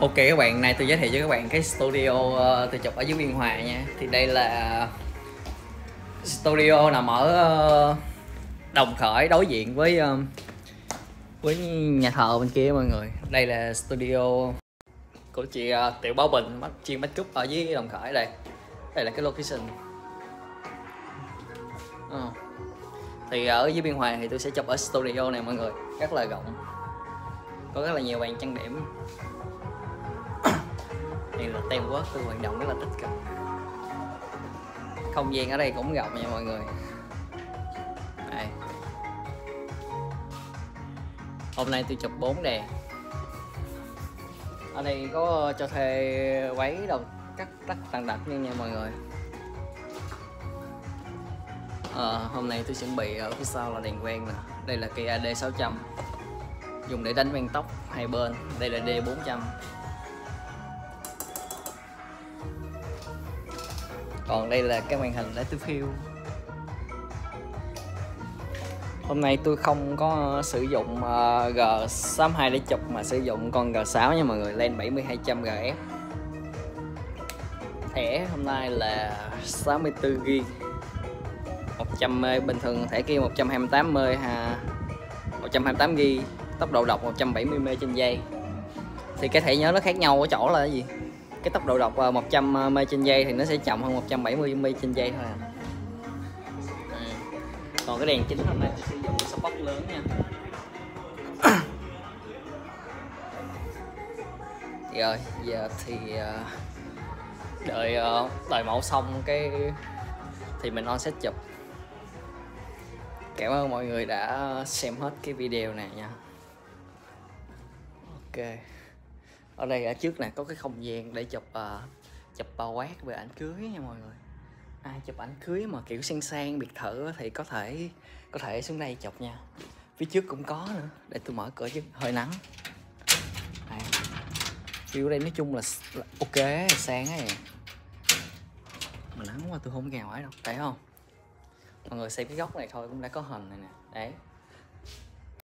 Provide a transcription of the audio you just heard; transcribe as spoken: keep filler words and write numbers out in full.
Ok các bạn, nay tôi giới thiệu cho các bạn cái studio uh, tôi chụp ở dưới Biên Hòa nha. Thì đây là studio nằm ở uh, Đồng Khởi, đối diện với uh, với nhà thờ bên kia mọi người. Đây là studio của chị uh, Tiểu Bảo Bình, chuyên make up ở dưới Đồng Khởi đây. Đây là cái location. Uh. Thì ở dưới Biên Hòa thì tôi sẽ chụp ở studio này mọi người, rất là rộng, có rất là nhiều bàn trang điểm. Đây là tem work tôi hoạt động rất là tích cực. Không gian ở đây cũng rộng nha mọi người. Đây. Hôm nay tôi chụp bốn đèn. Ở đây có cho thuê váy đâu cắt tắt tàn đặc nha nha mọi người. À, hôm nay tôi chuẩn bị ở phía sau là đèn quen nè. Đây là cây a đê sáu trăm, dùng để đánh ven tóc hai bên. Đây là D bốn trăm. Còn đây là cái màn hình để tôi phiêu. Hôm nay tôi không có sử dụng uh, G sáu hai để chụp mà sử dụng con G sáu nha mọi người, lên bảy mươi hai trăm G F. Thẻ hôm nay là sáu mươi tư gi ga bai, một trăm mê, bình thường thẻ kia một trăm hai mươi tám mê ha, một trăm hai mươi tám gi ga bai, tốc độ đọc một trăm bảy mươi mê trên giây. Thì cái thẻ nhớ nó khác nhau ở chỗ là cái gì? Cái tốc độ đọc một trăm mê trên giây thì nó sẽ chậm hơn một trăm bảy mươi mê trên giây thôi à. À. Còn cái đèn chính hôm nay tôi sử dụng spot lớn nha. Thì rồi giờ thì đợi đợi mẫu xong cái thì mình on set chụp. Cảm ơn mọi người đã xem hết cái video này nha. Ok. Ở đây ở trước này có cái không gian để chụp uh, chụp bao quát về ảnh cưới nha mọi người. Ai chụp ảnh cưới mà kiểu sang sang biệt thự thì có thể có thể xuống đây chụp nha. Phía trước cũng có nữa, để tôi mở cửa chứ hơi nắng. Đây. View đây nói chung là, là ok, sang ấy. Mà nắng quá tôi không ra ngoài đâu, thấy không? Mọi người xem cái góc này thôi cũng đã có hình này nè, đấy.